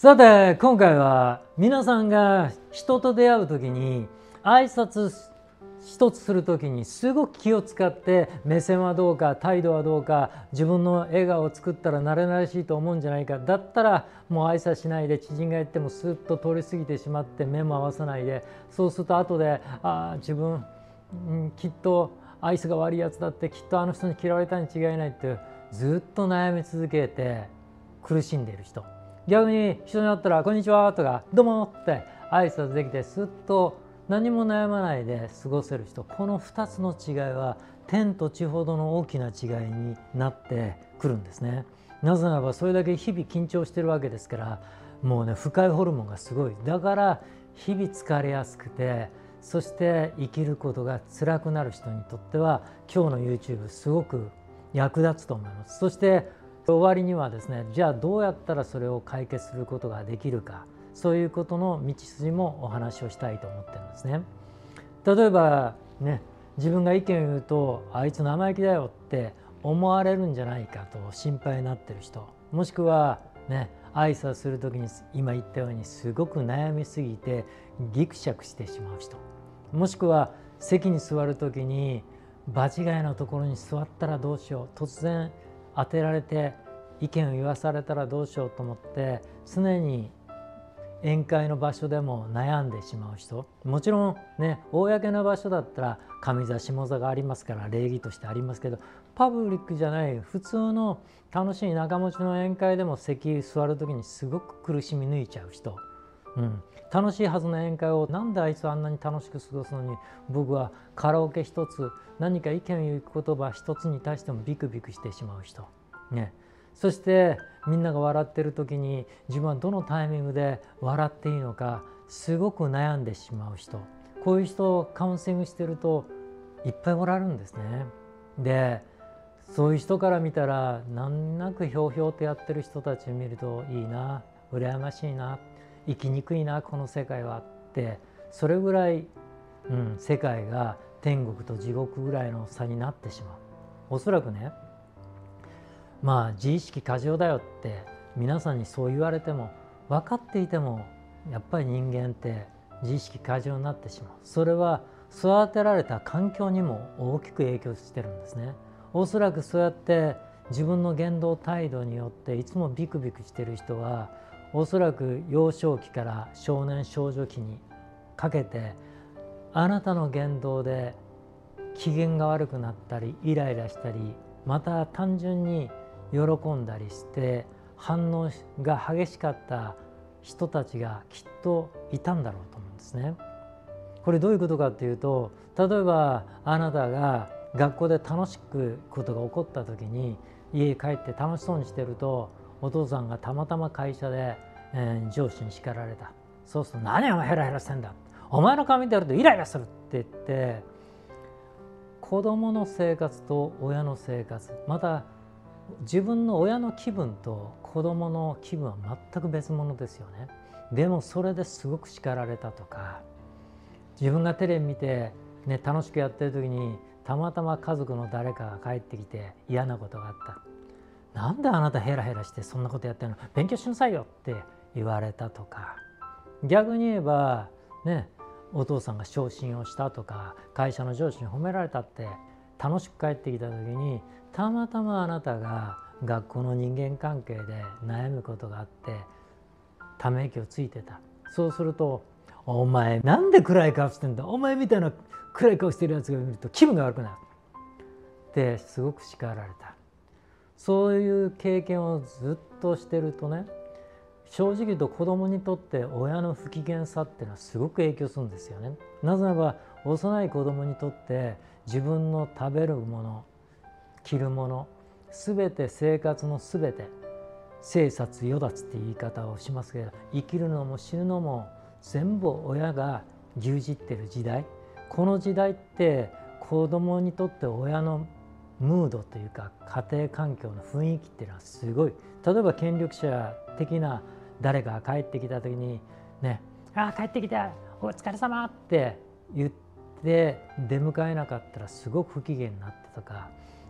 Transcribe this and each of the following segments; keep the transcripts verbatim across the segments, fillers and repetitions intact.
さて今回は皆さんが人と出会う時に挨拶一つする時にすごく気を使って目線はどうか態度はどうか自分の笑顔を作ったら慣れ慣れしいと思うんじゃないか、だったらもう挨拶しないで知人が言ってもスッと通り過ぎてしまって目も合わさないで、そうすると後でああ自分、うん、きっと愛想が悪いやつだって、きっとあの人に嫌われたに違いないってずっと悩み続けて苦しんでいる人、逆に人に会ったら「こんにちは」とか「どうも」って挨拶できてすっと何も悩まないで過ごせる人、このふたつの違いは天と地ほどの大きな違いになってくるんですね。なぜならばそれだけ日々緊張してるわけですから、もうね不快ホルモンがすごい、だから日々疲れやすくて、そして生きることが辛くなる人にとっては今日の YouTube すごく役立つと思います。そして終わりにはですね、じゃあどうやったらそれを解決することができるか、そういうことの道筋もお話をしたいと思ってるんですね。例えばね、自分が意見を言うとあいつ生意気だよって思われるんじゃないかと心配になってる人、もしくはね挨拶する時に今言ったようにすごく悩みすぎてギクシャクしてしまう人、もしくは席に座る時に場違いのところに座ったらどうしよう、突然当てられて意見を言わされたらどうしようと思って常に宴会の場所でも悩んでしまう人、もちろんね公の場所だったら上座下座がありますから礼儀としてありますけど、パブリックじゃない普通の楽しい仲持ちの宴会でも席座る時にすごく苦しみ抜いちゃう人、うん、楽しいはずの宴会をなんであいつはあんなに楽しく過ごすのに僕はカラオケ一つ何か意見を言う言葉一つに対してもビクビクしてしまう人、ね、そしてみんなが笑ってる時に自分はどのタイミングで笑っていいのかすごく悩んでしまう人、こういう人をカウンセリングしてるといっぱいおられるんですね。でそういう人から見たら難なくひょうひょうとやってる人たちを見るといいな、羨ましいな、生きにくいなこの世界はって、それぐらい、うん、世界が天国と地獄ぐらいの差になってしまう。おそらくね、まあ自意識過剰だよって皆さんにそう言われても分かっていてもやっぱり人間って自意識過剰になってしまう。それは育てられた環境にも大きく影響してるんですね。おそらくそうやって自分の言動態度によっていつもビクビクしている人はおそらく幼少期から少年少女期にかけてあなたの言動で機嫌が悪くなったりイライラしたり、また単純に喜んだりして反応が激しかった人たちがきっといたんだろうと思うんですね。これどういうことかっていうと、例えばあなたが学校で楽しくことが起こった時に家に帰って楽しそうにしてるとお父さんがたまたま会社で、えー、上司に叱られた。そうすると「何お前ヘラヘラしてんだ、お前の顔見てるとイライラする」って言って、子供の生活と親の生活、また自分の親の気分と子供の気分は全く別物ですよね。でもそれですごく叱られたとか、自分がテレビ見て、ね、楽しくやってる時にたまたま家族の誰かが帰ってきて嫌なことがあった。なんであなたヘラヘラしてそんなことやってるの、勉強しなさいよって言われたとか、逆に言えばね、お父さんが昇進をしたとか会社の上司に褒められたって楽しく帰ってきた時にたまたまあなたが学校の人間関係で悩むことがあってため息をついてた。そうすると「お前なんで暗い顔してんだ、お前みたいな暗い顔してるやつが見ると気分が悪くなる」ってすごく叱られた。そういう経験をずっとしてるとね、正直言うと子供にとって親の不機嫌さっていうのはすごく影響するんですよね。なぜならば幼い子供にとって自分の食べるもの、着るもの、すべて生活のすべて、生殺与奪って言い方をしますけど、生きるのも死ぬのも全部親が牛耳ってる時代、この時代って子供にとって親のムードというか家庭環境の雰囲気っていうのはすごい。例えば権力者的な誰かが帰ってきた時にね「ああ帰ってきた、お疲れ様」って言って出迎えなかったらすごく不機嫌になってとか、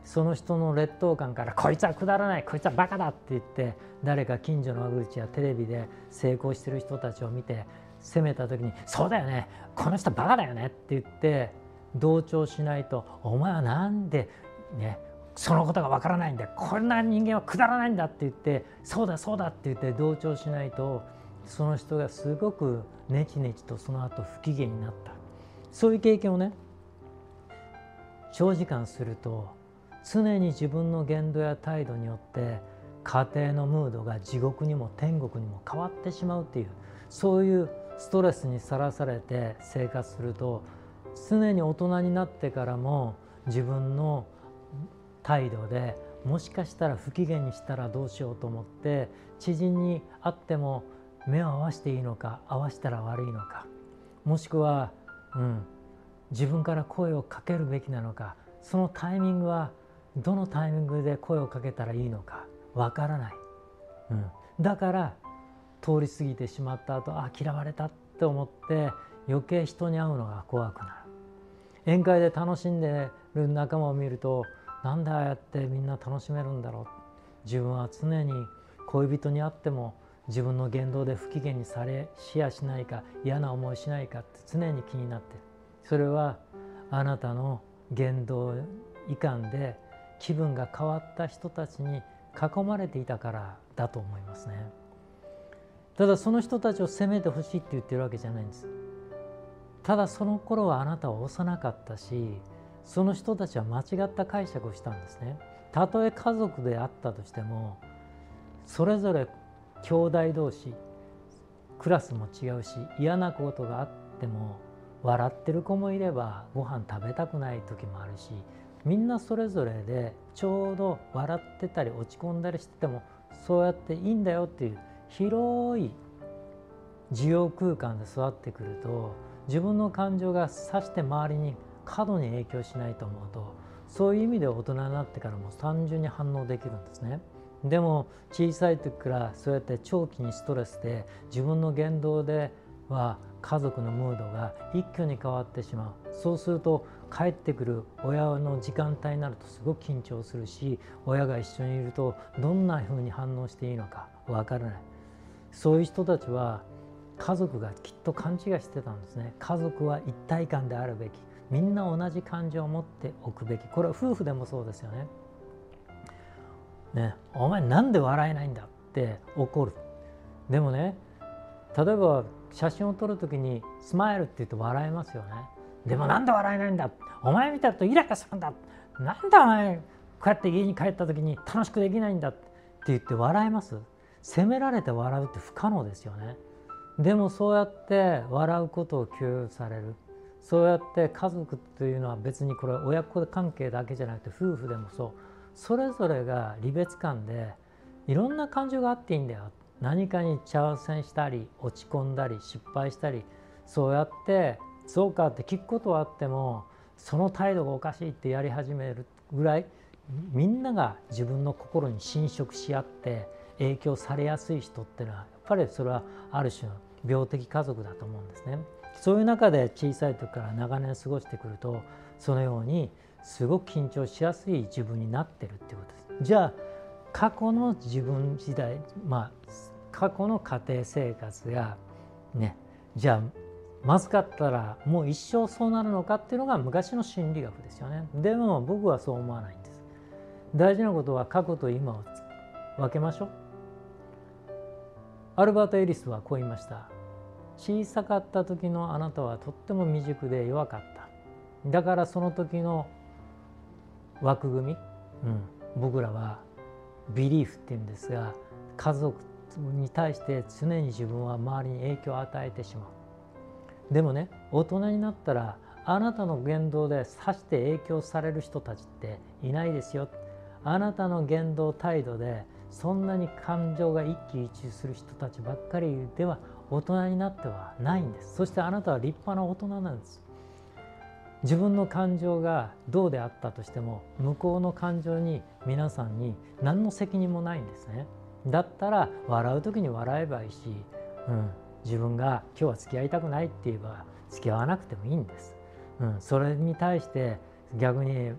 その人の劣等感から「こいつはくだらない、こいつはバカだ」って言って、誰か近所の悪口やテレビで成功してる人たちを見て責めた時に「そうだよね、この人バカだよね」って言って同調しないと「お前はなんでねそのことがわからないんだ、こんな人間はくだらないんだ」って言って「そうだそうだ」って言って同調しないと、その人がすごくネチネチとその後不機嫌になった。そういう経験をね長時間すると、常に自分の言動や態度によって家庭のムードが地獄にも天国にも変わってしまうっていう、そういうストレスにさらされて生活すると、常に大人になってからも自分の態度でもしかしたら不機嫌にしたらどうしようと思って、知人に会っても目を合わせていいのか、合わせたら悪いのか、もしくは、うん、自分から声をかけるべきなのか、そのタイミングはどのタイミングで声をかけたらいいのかわからない、うん、だから通り過ぎてしまった後、あ嫌われたって思って余計人に会うのが怖くなる。宴会で楽しんでる仲間を見ると、なんでああやってみんな楽しめるんだろう、自分は常に恋人に会っても自分の言動で不機嫌にされしやしないか、嫌な思いしないかって常に気になってる。それはあなたの言動いかんで気分が変わった人たちに囲まれていたからだと思いますね。ただその人たちを責めてほしいって言ってるわけじゃないんです。ただその頃はあなたは幼かったし、その人たちは間違った解釈をしたんですね。たとえ家族であったとしても、それぞれ兄弟同士クラスも違うし、嫌なことがあっても笑ってる子もいればご飯食べたくない時もあるし、みんなそれぞれでちょうど笑ってたり落ち込んだりしててもそうやっていいんだよっていう広い受容空間で育ってくると、自分の感情がさして周りに過度に影響しないと思うと、そういう意味で大人になってからも単純に反応できるんですね。でも小さい時からそうやって長期にストレスで自分の言動では家族のムードが一挙に変わってしまう。そうすると帰ってくる親の時間帯になるとすごく緊張するし、親が一緒にいるとどんなふうに反応していいのかわからない。そういう人たちは家族がきっと勘違いしてたんですね。家族は一体感であるべき、みんな同じ感情を持っておくべき。これは夫婦でもそうですよね。ね、お前なんで笑えないんだって怒る。でもね、例えば写真を撮るときにスマイルって言って笑えますよね。でもなんで笑えないんだ、お前見たらとイライラするんだ、なんでお前こうやって家に帰った時に楽しくできないんだって言って笑えます？責められて笑うって不可能ですよね。でもそうやって笑うことを許容される。そうやって家族というのは別にこれ親子関係だけじゃなくて夫婦でもそう、それぞれが離別感でいろんな感情があっていいんだよ。何かに挑戦したり落ち込んだり失敗したり、そうやってそうかって聞くことはあっても、その態度がおかしいってやり始めるぐらいみんなが自分の心に侵食し合って影響されやすい人っていうのはやっぱりそれはある種の病的家族だと思うんですね。そういう中で小さい時から長年過ごしてくると、そのようにすごく緊張しやすい自分になってるっていうことです。じゃあ過去の自分時代、まあ過去の家庭生活がね、じゃあまずかったらもう一生そうなるのかっていうのが昔の心理学ですよね。でも僕はそう思わないんです。大事なことは過去と今を分けましょう。アルバート・エリスはこう言いました。小さかった時のあなたはとっても未熟で弱かった。だからその時の枠組み、うん、僕らはビリーフっていうんですが、家族に対して常に自分は周りに影響を与えてしまう。でもね、大人になったらあなたの言動でさして影響される人たちっていないですよ。あなたの言動態度でそんなに感情が一喜一憂する人たちばっかりでは大人になってはないんです。そしてあなたは立派な大人なんです。自分の感情がどうであったとしても向こうの感情に皆さんに何の責任もないんですね。だったら笑う時に笑えばいいし、うん、自分が今日は付き合いたくないって言えば付き合わなくてもいいんです。うん、それに対して逆に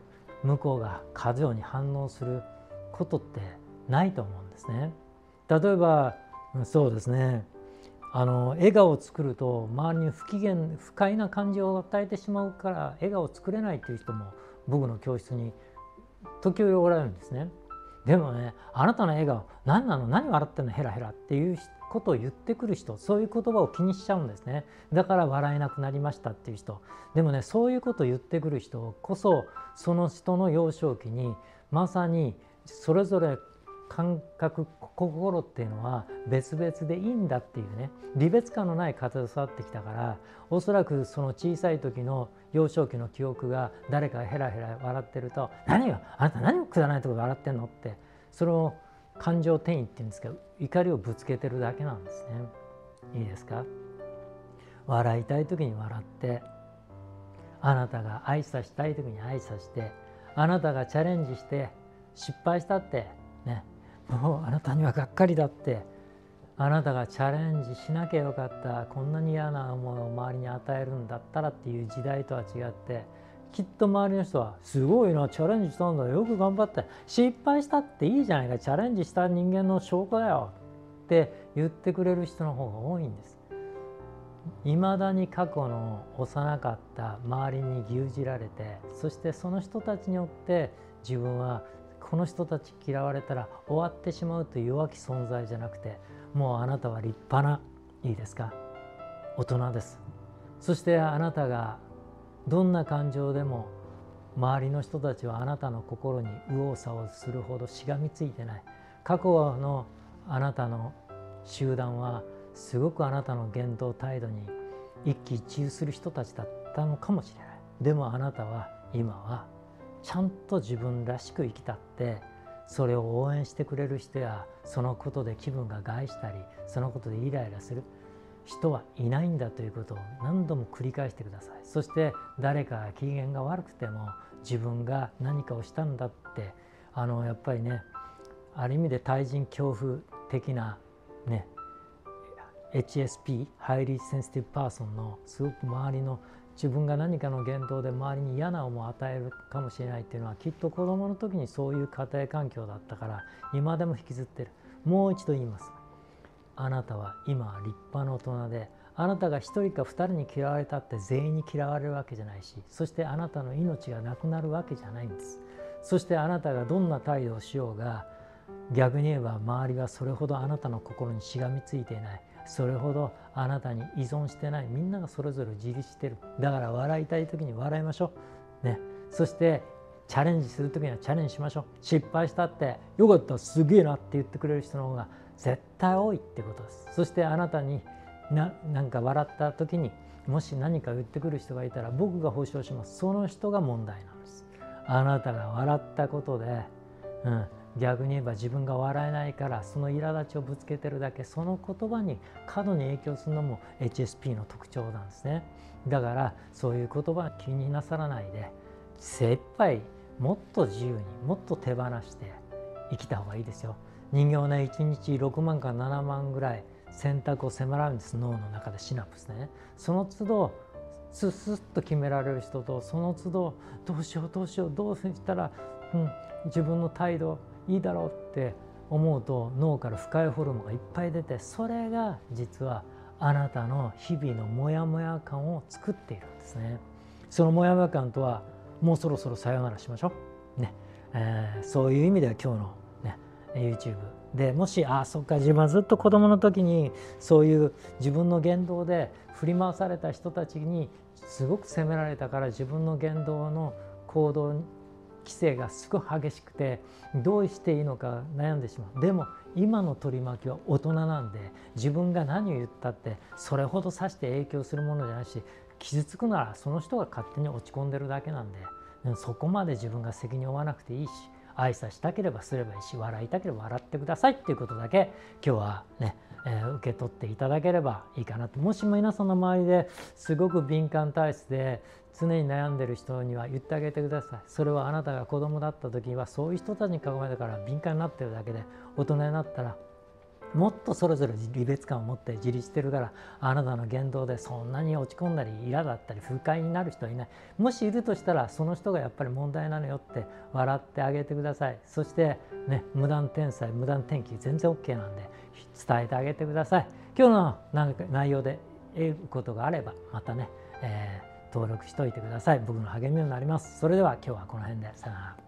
向こうが過剰に反応することってないと思うんですね。例えばそうですね、あの笑顔を作ると周りに不機嫌不快な感情を与えてしまうから笑顔を作れないっていう人も僕の教室に時折おられるんですね。でもね、あなたの笑顔何なの、何笑ってんのヘラヘラっていうことを言ってくる人、そういう言葉を気にしちゃうんですね。だから笑えなくなりましたっていう人。でもね、そういうことを言ってくる人こそその人の幼少期にまさにそれぞれ感覚心っていうのは別々でいいんだっていうね、離別感のない方で育ってきたから、おそらくその小さい時の幼少期の記憶が誰かがヘラヘラ笑ってると「何があなた何をくだらないところで笑ってんの?」って、その感情転移っていうんですけど、怒りをぶつけてるだけなんですね。いいですか。笑いたい時に笑って、あなたが愛さしたい時に愛さして、あなたがチャレンジして失敗したってね、もうあなたにはがっかりだって、あなたがチャレンジしなきゃよかった、こんなに嫌な思いを周りに与えるんだったらっていう時代とは違って、きっと周りの人はすごいな、チャレンジしたんだ、よく頑張って、失敗したっていいじゃないか、チャレンジした人間の証拠だよって言ってくれる人の方が多いんです。いまだに過去の幼かった周りに牛耳られて、そしてその人たちによって自分はこの人たち嫌われたら終わってしまうという弱き存在じゃなくて、もうあなたは立派な、いいですか、大人です。そしてあなたがどんな感情でも周りの人たちはあなたの心に右往左往するほどしがみついてない。過去のあなたの集団はすごくあなたの言動態度に一喜一憂する人たちだったのかもしれない。でもあなたは今はちゃんと自分らしく生きたって、それを応援してくれる人やそのことで気分が害したりそのことでイライラする人はいないんだということを何度も繰り返してください。そして誰かが機嫌が悪くても自分が何かをしたんだって、あのやっぱりね、ある意味で対人恐怖的なね エイチエスピー ハイリーセンシティブパーソンのすごく周りの自分が何かの言動で周りに嫌な思いを与えるかもしれないっていうのは、きっと子どもの時にそういう家庭環境だったから今でも引きずってる。もう一度言います。あなたは今は立派な大人で、あなたが一人か二人に嫌われたって全員に嫌われるわけじゃないし、そしてあなたの命がなくなるわけじゃないんです。そしてあなたがどんな態度をしようが、逆に言えば周りはそれほどあなたの心にしがみついていない、それほどあなたに依存してない。みんながそれぞれ自立してる。だから笑いたい時に笑いましょうね。そしてチャレンジする時にはチャレンジしましょう。失敗したってよかった、すげえなって言ってくれる人の方が絶対多いってことです。そしてあなたにななんか笑った時にもし何か言ってくる人がいたら僕が保証します。その人が問題なんです。あなたが笑ったことで、うん、逆に言えば自分が笑えないからその苛立ちをぶつけてるだけ。その言葉に過度に影響するのも エイチエスピー の特徴なんですね。だからそういう言葉気になさらないで、精一杯もっと自由にもっと手放して生きた方がいいですよ。人間はね、いちにちろくまんからななまんぐらい選択を迫られるんです。脳の中でシナプスね。その都度スッスッと決められる人と、その都度どうしようどうしようどうしたら、うん、自分の態度いいだろうって思うと脳から不快ホルモンがいっぱい出て、それが実はあなたの日々のモヤモヤ感を作っているんですね。そのモヤモヤ感とはもうそろそろさよならしましょうね、えー、そういう意味では今日の、ね、YouTube でもし、ああそっか、自分はずっと子供の時にそういう自分の言動で振り回された人たちにすごく責められたから、自分の言動の行動規制がすごく激しくてどうしていいのか悩んでしまう。でも今の取り巻きは大人なんで、自分が何を言ったってそれほどさして影響するものじゃないし、傷つくならその人が勝手に落ち込んでるだけなんで、そこまで自分が責任を負わなくていいし、挨拶したければすればいいし、笑いたければ笑ってくださいっていうことだけ今日はね、えー、受け取っていただければいいかなと。もしも皆さんの周りですごく敏感体質で常に悩んでる人には言ってあげてください。それはあなたが子供だった時はそういう人たちに囲まれたから敏感になってるだけで、大人になったらもっとそれぞれ離別感を持って自立してるから、あなたの言動でそんなに落ち込んだり苛だったり不快になる人はいない。もしいるとしたらその人がやっぱり問題なのよって笑ってあげてください。そしてね、無断転載無断転記全然 OK なんで伝えてあげてください。今日のなんか内容で得ることがあればまたね、えー、登録しておいてください。僕の励みになります。それでは今日はこの辺でさよなら。